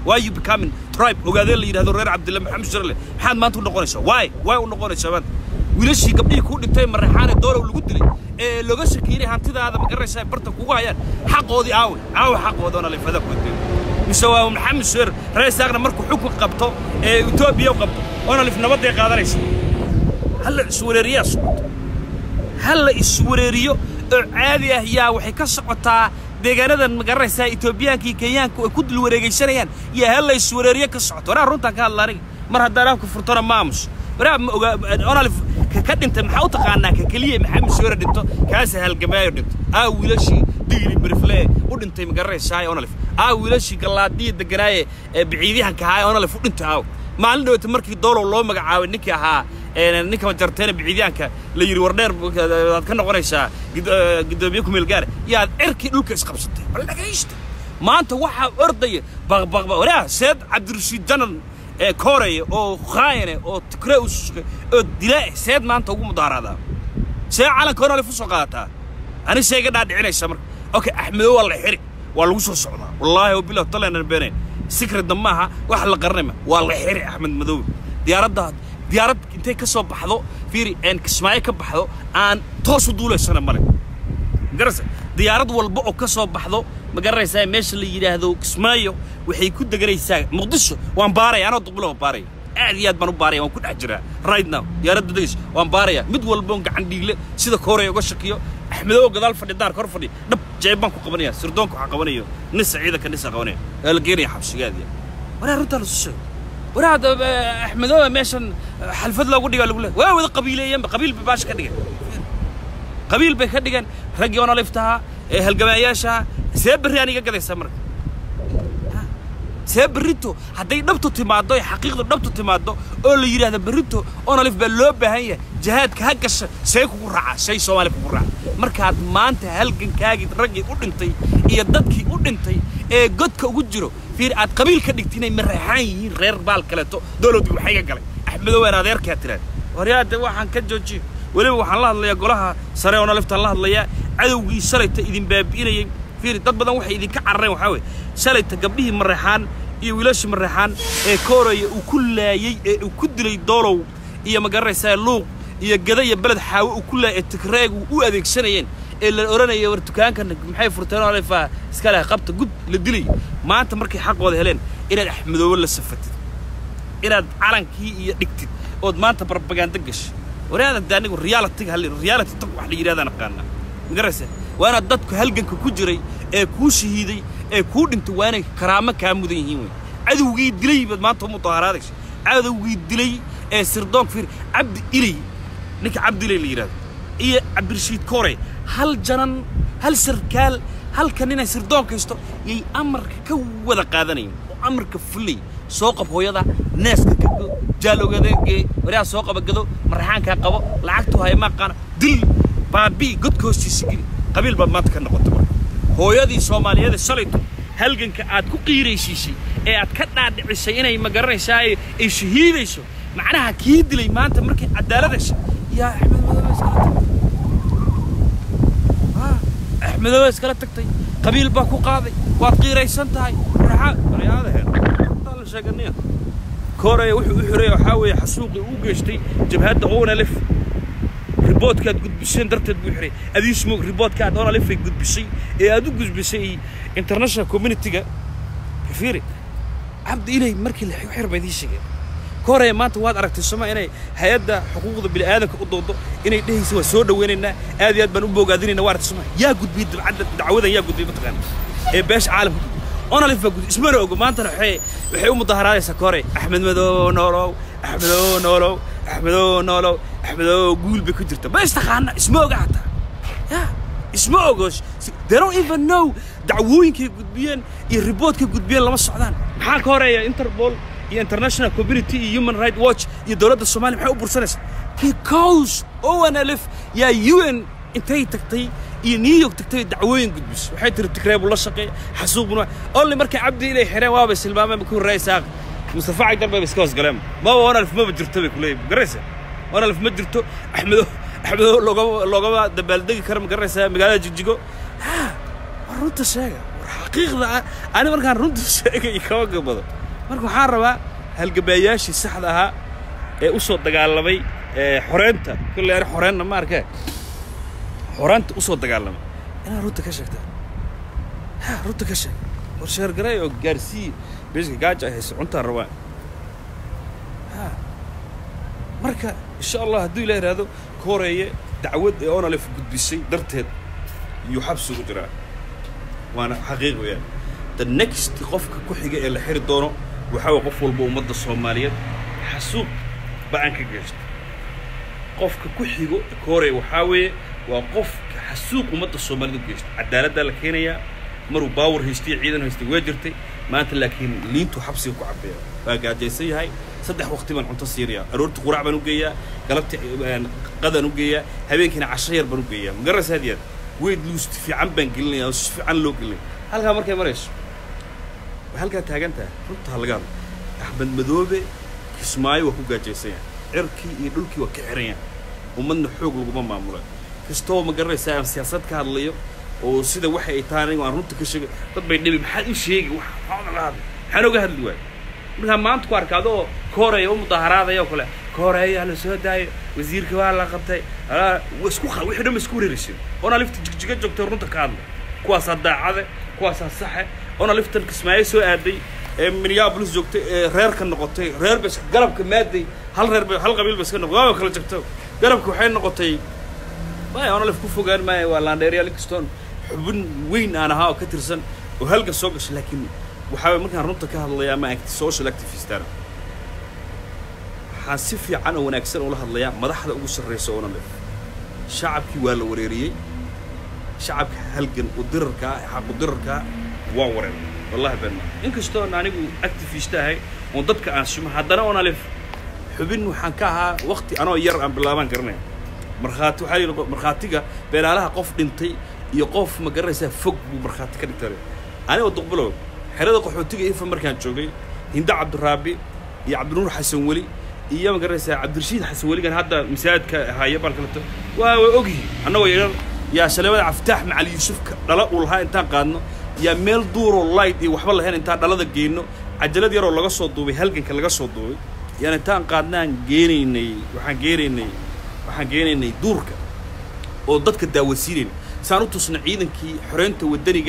why you becoming tribe ogaadeen la yiraahdo reer Cabdilla Maxamed Sharle maxaad maanta u noqonaysaa why why u noqonaysaa maanta wiilashii gabdhihii ku dhintay marxaan doolow lagu dilay ee looga shakiinay hantidaada ma garaysaa barta kugu hayaan xaqoodii aawi aawi xaqoodana la fada ku dhintay misawaa Maxamed Sharle reesaaqna markuu xukun qabto ee Itoobiya qabto ona lif nabad ay qaadanaysaa hal isweerariyo hal isweerariyo caadi ah yaa waxay ka socotaa deegaanadan ma garaysaa Itoobiyaanka iyo Kenyaanka ay ku dul wareegaysanayaan yaa hal isweerariyo ka socoto waraa runta ka hadlaanay mar haddaan ku furtana maamus waraa ona lif ka dhintay maxaa u taqaanaa ka kaliya Maxamed Sharle dhinto kaas halgamaayo dhinto aa wiilashii digri mirfle u dhintay ma garaysaa ona lif aa wiilashii galaadiye deganaaye ee biciidiyahanka ahaa ona lif u dhintay maalin dhawta markii doolow loo magacaabay ninkii ahaa ee ninka jarteena biciidiyaanka la yiri wardheer aad ka noqonaysaa gidoobiye ku meel gaar yaad cirkii dhulka isqabsatay bal dhageysta maanta waxa ordaya baqbaq waraa Said Cabdirashiid Janan ee Korea oo khaayane oo Tikreus oo dilay Said maanta ugu mudaarada see calankoona la fuso qaata ani sheega dhaadhicinaysa marka okay Axmed waa la xiri waa lagu soo socdaa wallahi oo bilaw talana beenay secret damaha wax la qarnayma waa la xiri Axmed Madow diyaaradda diyaarad intay ka soo baxdo fiiri aan Kismaayo ka baxdo aan toos u duuleysana male garasa diyaarad walba oo ka soo baxdo ma garaysaa meesha la yiraahdo Kismaayo waxay ku deganaysaa Muqdisho waan baaray anoo duqlo baaray aad iyo aad baan u baaray waan ku dhex jiraa right now diyaaradda degays waan baaraya mid walba oo gacan dhiigle sida Korea uga shakiyo Axmed oo gadaal fadhidaar kor fadhi dhab jeebaan ku qabanaya sirdoonku waxa qabanayo nis ciidanka ka nisa qabanaya hal geeriya xabsigaadiya waraa runta la soo waraad Axmed oo meeshan xalfad loogu dhigaa lagu leeyahay waa wada qabiileeyeen qabiil baash ka dhigan qabiil bay ka dhigan ragii oo liftaha ee halgamaayaasha seebri aniga gadaysa marka seebrito haday dhabto timaado ay xaqiiqda dhabto timaado oo la yiraahdo barito oo lif baa loo baahan yahay jihaadka ha gasha shay kugu raaca shay Soomaali kugu raaca markaad maanta halgankaagii ragii u dhintay iyo dadkii u dhintay ee godka ugu jiro fiir aad qabiil ka dhigtinay marxaan yihiin reer baal kaleeto dawladdu waxay ka galay Axmed oo aan adeerka tiraan wariyaada waxaan ka joojiyo waliba waxaan la hadlayaa golaha sare oo lifta la hadlayaa cadawgii shalayta idin baabiinayay fiir dad badan waxay idin ka carreen waxa weey shalayta gabdhihii marxaan iyo wiilashii marxaan ee Korea uu ku laayay ee uu ku dilay doolow iyo ma garaysaa luuq iyo gada iyo balad xaawo uu ku laayay Tigreeg uu adeegsanayeen ee la oranayay war dukaanka maxay furteen oo leefa iska leh qabta gub la dilay maanta markay xaqooda heleen inaad Axmed oo la safatid inaad calankii iyo dhigtid oo maanta propaganda gashay waraada daanigu reality hal reality tag wax la yiraahdo qaana magaraysaa waana dadku halganka ku jiray ee ku shahiiday ee ku dhintay waana karaamo ka mudan yihiin cadawgii dilay bad maanta mudaaharaadaysh cadawgii dilay ee sirdoon fiir Cabdi Ilay ninka Cabdi Ilay la yiraahdo iyo Cabdirashiid Korea hal janan hal sarkaal hal kanina sirdoon kaysto yay amarka ka wada qaadanayeen amarka fulay soo qab hooyada neeska ka jaaloogadeegay waraa soo qabagado marxaanka qabo lacagtu hay ma qana dil baabi godkoostiisa gili qabiil baad maanta ka noqotay hooyadii Soomaaliyeed shalayto halganka aad ku qiiraysiisay ee aad ka dhaadhicisay inay ma garanaysaa ay shahiidayso macnaha kii dilay maanta markii cadaaladaysa yaa Axmed Madow iskala tagtay qabiil baa ku qaaday waad qiiraysan tahay waxa riyaadaheed dal sheeganaya Korea wuxuu u xiray waxa weeye xasuuqi uu geystay jabhadda oo lif report ka gudbisay darteed buu xiray adiismo report ka oo lif gudbisay ee aad u gudbisay international community-ga fiiri Cabdi Ilay markii la xirbaydii sheegay Korea maanta waad aragtay Soomaa inay hay'adda xuquuqda bini'aadamka u doodo inay dhehayso waa soo dhaweynayna aad iyo aad baan u bogaadinayna waa aragtay Soomaa yaa gudbiyay dacwada dacwadan yaa gudbiyay mataqaan ee beesh caalamka ona lif gudbiyay ismana ogo maanta waxay waxay u mudaaharaadaysaa Korea Axmed Madow noolow Axmed Madow noolow Axmed Madow noolow Axmed Madow guul bay ku jirta ba istaqaana isma oga hata ya isma ogosh they don't even know dacwooyinkay gudbiyeen iyo report ka gudbiyeen lama socdaan maxaa Korea Interpol iyo international community iyo human rights watch iyo dawladda Soomaaliya maxay u bursanaysaa because O N L F ya U N intay tagtay iyo New York tagtay dacwooyin gudbis waxay tir Tigreeb la shaqeey xasuuqna only markay Cabdi Ilay xireen waaba silmaamay ku raaysaaq Mustafa Cagdar bay iska wasgaleen ma O N L F ma jirto bay kulay garaysa O N L F ma jirto Axmed Axmed logo logo dabaaldegi kar ma garaysa magaalada Jigjigo ha runta sheega xaqiiqda ani markaan runta sheegay ka gabado marka waxaan rabaa halgabayaashii saxda ahaa ee u soo dagaalamay ee xoreenta kulli aan xoreenna ma arkay xoreenta u soo dagaalamay inaan runta ka sheegtaa ha runta ka sheeg war sheer garay oo gaarsii beeska gaaja hayso cunta rabaa ha marka insha Allah haddii ilaahay raado kooreeye dacwad ee ona la gudbisay darteed iyo xabsi ugu jiraa waana xaqiiq weeyaan the next qofka ku xiga ee la xiri doono waxa uu qof walba ummadda Soomaaliyeed xasuub baan ka geesto qofka ku xigo kooreeye waxa weeye waa qof xasuub ummadda Soomaaliyeed geesto cadaaladda la keenaya maruu baawar haystay ciidan haystay way jirtay maanta laakiin liintu xabsiga ku cabeeyo waa gaajaysan yahay saddex waqti baan cunto siiriya aroorti quraac baan u geeyaa galabti qadan u geeyaa habeenkina casho yar baan u geeyaa magaras hadiyad weyd luust fiican baan gelinayaa si fiican loo gelin halka markay marayso halka taaganta runta halgaan Axmed Madoobe Kismaayo waa ku gaajaysan yahay cirkii iyo dhulkii waa ka xiran yahay ummadna xoog lagu maamulo kastoo magaraysaa siyaasad ka hadlayo oo sida waxa ay taanay waan runta ka sheegay dad bay dhibi maxaad u sheegay wax xaqalaad xano ga hadli waay marka maanta ku arkaado kooreey oo mudaharaadaya kale kooreey la soo daayo wasiirka waa la qabtay isku xal wixii dhan isku wareerisay ona lifta jigjiga joogto runta ka hadlay kuwaas daacade kuwaas sax ona liftan Kismaayo soo aaday ee Minneapolis joogtay ee reer ka noqotay reer bas galabka maaday hal reer hal qabiil bas ka noqday waa kala jabtay galabka waxay noqotay way ona lif ku fogaan ma waa Landeria Livingston xubin weyn aan ahaa oo ka tirsan oo halka soo gashay laakiin waxa markaan runta ka hadlayaa ma agti social activist ana waxaan si fiican oo wanaagsan oo la hadlayaa madaxda ugu sarreysa oo nabad shacabkii waa la wareeriyay shacabka halgan u dirarka xaq u dirarka waa wareer wallahi baan inkastoo anigu activist ahay oo dadka aan shuma haddana oo nalif xubin waxaan ka ahaa waqti anoo yar aan bilaaban karnay marxaati waxa la marxaatiga beelaalaha qof dhintay iyo qof ma garanaysa fog buu marxaati ka dhigtay aniga duqbalo xerada qaxootiga ifa markaan joogay Hinda Cabdiraabi iyo Cabdinuur Xasan Wali iyo ma garanaysa Cabdirashiid Xasan Wali kan hadda misaadka haya balkalato waa ogi anagoo yar ya shalawada Aftaax Macali Yuusuf dhala u lahaa intaan qaadno ya meel duuro light iyo waxba lahayn intaan dhalada geeyno cajalad yar oo laga soo duubay halganka laga soo duubay yana intaan qaadnaan geenaynay waxaan geenaynay waxaan geenaynay duurka oo dadka daawasiinay saan u tusna ciidankii xoreynta wadaniga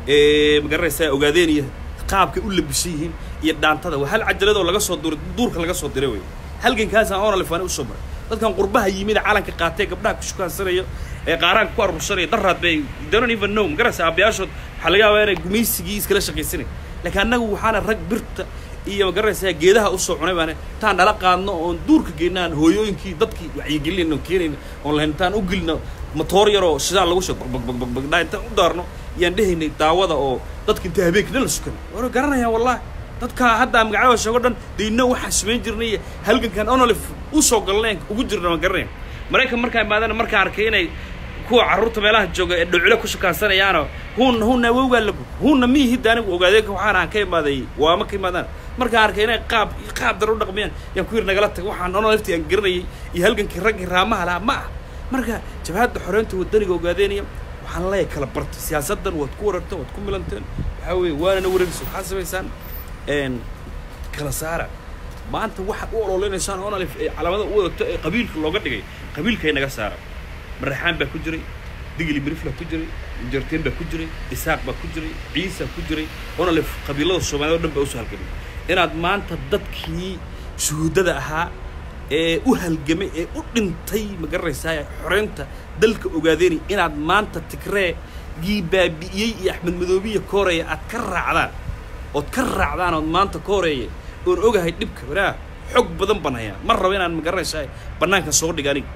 ee magaraysa ogaadeen iyo qaabka u labisayeen iyo dhaantada waa hal cajalad oo laga soo duuray duurka laga soo diray way halgankaas aan oona lifaan u soo maray dadkan qurbaha yimid calanka qaatay gabdhaha ku shukaansanaya ee qaaraan ku arursanay daraad bay don't even know magaraysa abiyaashood waxa laga yaabaa inay gumaysigii iskala shaqaysanay laakiin anagu waxaana rag birta iyo magaraysa geedaha u soo cunay baan taan dhala qaadno oo duurka geynaan hooyooyinkii dadkii waxay gelinayno keenayno oo lahayntaan u gilno motor yar oo sidaan lagu soo bag bag bag dhaynta u daarno yaan dhahaynay daawada oo dadka inta habeenkii la sukan war garanaya wallahi dadka hadda magacada sheego dhan deeyna waxa sameyn jirnay halgankan onolif u soo galneen ugu jirna ma garanay maraykan markaa maadana markaa arkay inay kuwa carruurta meelaha jooga ee dhucilo ku shaqaansanayaan huun huunna wawga lagu huunna mihi daanigu ogaadeen waxaan aan ka imaaday waa ma ka imaadaan markaa arkay inay qaab qaab dar u dhaqmiyaan yaan ku yir nagala tag waxaan onolifti aan garanay iyo halgankii ragii raamaha la ma marka jabhadda xoreynta wadaniga ogaadeenaya waxaan la kala bartay siyaasadan wad ku warartay wad ku milanteen waxa weey waana wareegso waxa sameeysan een kala saara maanta waxa u ololeynaysan oo nalif calaamada u wadato ee qabiilka looga dhigay qabiilka inaga saara marxaan baa ku jiray digli mirifla ku jiray jarteen baa ku jiray isaaq baa ku jiray ciisa ku jiray oo nalif qabiilada Soomaaliyeed dhan baa u soo halgamay inaad maanta dadkii shuhudada ahaa ee u halgamay ee u dhintay ma garanaysaa xoreynta dalka ogaadeen inaad maanta tigree giibaabiiyay iyo Axmed Madoobe iyo Kooreey aad ka raacdaan oo ka raacdaan oo maanta Kooreey oo ogahay dhibka waraa xog badan banaya mar rabo inaan ma garanaysaa banaanka soo dhigaaniga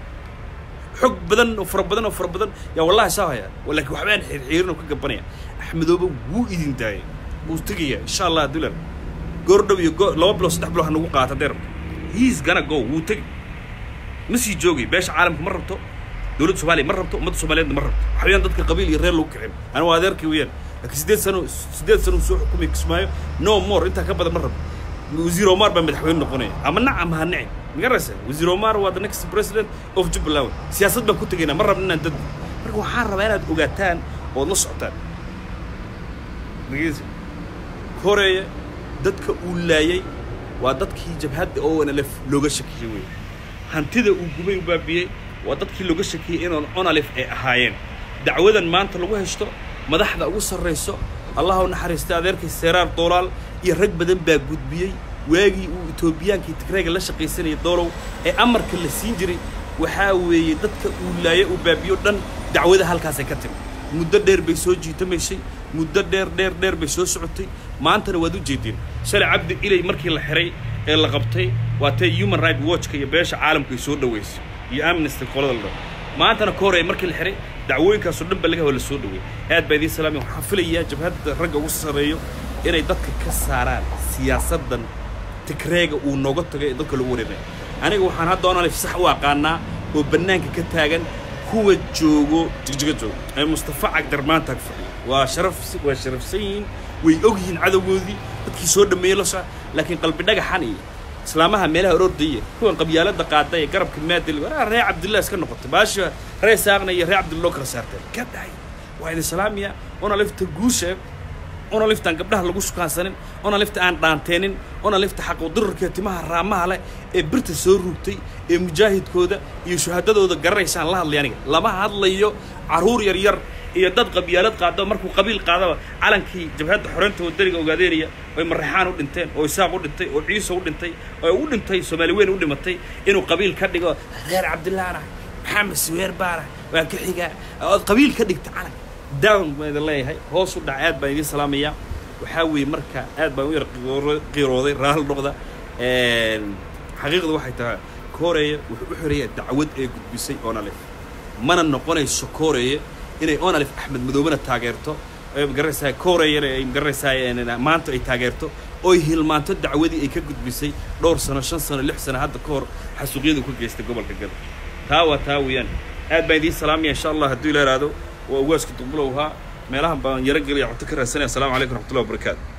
xog badan oo fara badan oo fara badan ya wallahi saahaya walakin waxbaan xiriirno ka gabanaya Axmed Madoobe wuu idin daayay wuu tagaya insha Allah dulan goordhow iyo laba bilo saddex bilo hanagu qaata deer he's gonna go wuu tag masi joogi beesha caalamka ma rabto dawladda Soomaaliya ma rabto ummadda Soomaaliyeed ma rabto waxayaan dadka qabiil iyo reer lagu kicin ana waa adeerkii weeyaan laakiin sideed sano sideed sano soo xukumay Kismaayo no more inta ka badan ma rabto wasiir Omar baa madaxweyne noqonay ama nacam ha nacay magaraysa wasiir Omar waa the next president of Jubaland siyaasad baa ku tagayna ma rabna dad marka waxaan rabaa inaad ogaataan oo la socotaan Kooreey dadka uu laayay waa dadkii jabhadda O N L F looga shakiyay weey hantida uu gubay u baabiyay waa dadkii looga shakiyay in O N L F ay ahaayeen dacwadan maanta lagu heshto madaxda ugu sarreyso Allah u naxariisto adeerkii Seeraar Doolaal iyo rag badan baa gudbiyay waagii uu Ethiopiankii Tigreega la shaqaysanay doolow ee amarka la siin jiray waxa weeye dadka uu laayay u baabiyo dhan dacwada halkaas ay ka timid muddo dheer bay soo jiitamaysay muddo dheer dheer dheer bay soo socotay maantana waad u jeedin shalay cabdi ilay markii la xiray ee la qabtay waa tay Human Rights Watch iyo beesha caalamku ay soo dhaweysay iyo Amnesty qolada la maantana Korea markii la xiray dacwooyinkaas oo dhan baa laga wala soo dhaweeyay aad bay idin salaamay waxaan filayaa jabhadda ragga ugu sareeyo inay dadka ka saaraan siyaasadan Tigreega uu nooga tagay dadka lagu wareemay aniga waxaan hadda O N L F sax u aqaanaa oo banaanka ka taagan kuwa joogo jigjiga joogo ay Mustafa Cagdar maanta ka fadhiyo waa sharaf waa sharafsiin way ogyihiin cadawgoodii dadkii soo dhameeyay la soo laakiin qalbi dhagaxan iyo islaamaha meelaha orordaya kuwan qabyaalada qaaday garabka maadil waraa Ree Cabdillah iska noqotay baasha Ree Saaqna iyo Ree Cabdillah kala saartay ka dhacay waa in islaamiya O N L F ta guusha O N L F tan gabdhaha lagu sukaansanin O N L F ta aan dhaanteenin O N L F ta xaq u dirarka timaha raamaha leh ee birta soo ruugtay ee mujaahidkooda iyo shuhadadooda garaysan la hadlay aniga lama hadlayo caruur yar yar iyo dad qabyaalad qaado markuu qabiil qaadaba calankii jabhadda xoreynta wadaniga ogaadeynaya oo marxaan u dhinteen oo isaaq u dhintay oo ciise u dhintay oo u dhintay Soomaali weyn u dhimatay inuu qabiil ka dhigo Reer Cabdillah Maxamed Suweer Baara waa ka xiga oo qabiil ka dhigta calanka down by the lay hoos u dhacaad baan idin salaamaya waxa weey marka aad baan u yar qiirooday raal noqda ee xaqiiqadu waxay tahay Korea wuxuu u xiriyay dacwad ee gudbisay O N L F mana noqonayso Korea inay O N L F Axmed Madoobana taageerto ay garaysaa Korea ay garaysaa maanta ay taageerto oo hilmaanto dacwadii ay ka gudbisay dhowr sano shan sano lix sano hadda ka hor xasuuqyada ku geystay gobolka Galmudug taa waa taa weeyaan aad baan idin salaamaya insha Allah haddii la yiraahdo وأواسك تقبلوها مالهم بان يرجع يعطيك الرسالة السلام عليكم ورحمة الله وبركاته.